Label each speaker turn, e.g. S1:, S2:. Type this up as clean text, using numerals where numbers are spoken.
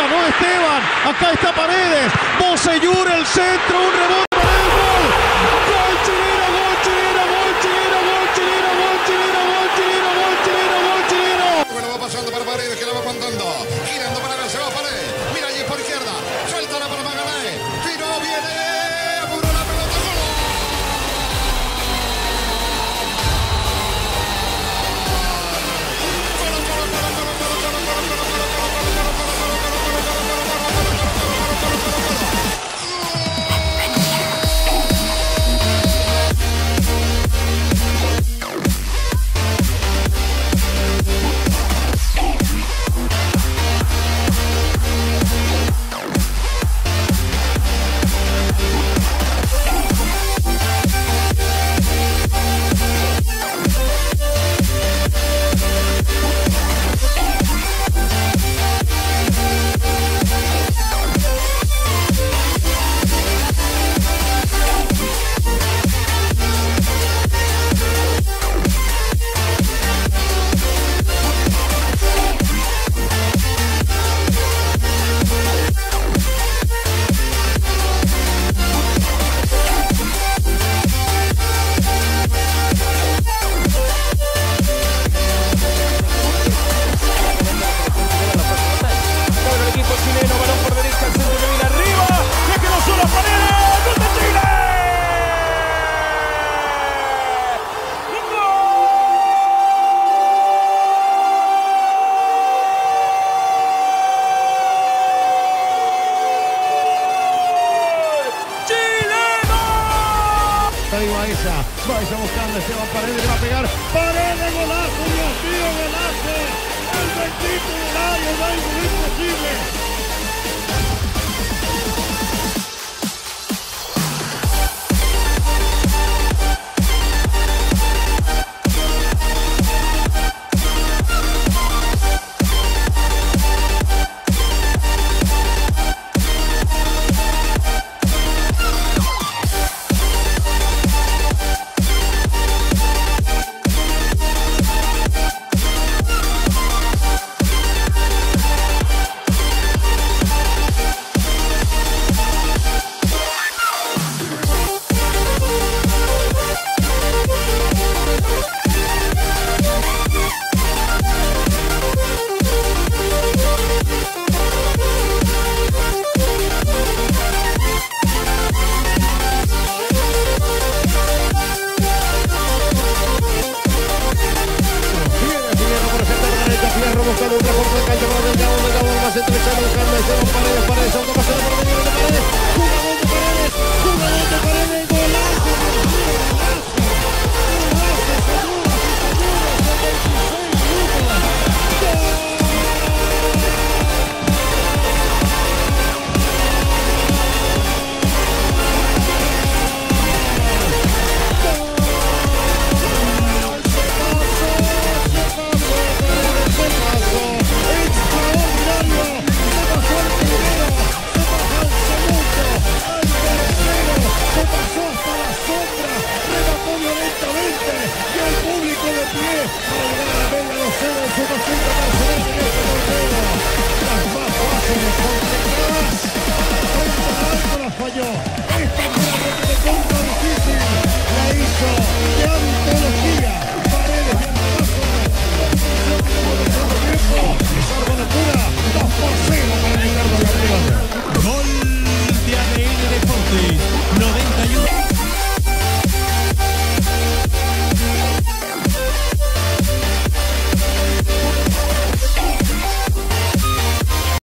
S1: ganó Esteban. Acá está Paredes. Bocellur, el centro, un rebote. ¡Gol chileno, gol chileno, gol chileno, gol chileno, gol chileno, gol chileno, gol chileno, gol chileno!
S2: Bueno, va pasando para Paredes, que la va aguantando. Girando para ver, se va Paredes. Mira allí por izquierda. Suéltala para Magallanes. Tiro, viene. Apuró la pelota.
S1: Baeza buscando a Esteban Paredes, le va a pegar. Paredes, golazo, Dios mío, golazo. El bendito del año, no hay ningún imposible. Buscando un recorte de cancha para el Gabo, más entrechado buscando a Esteban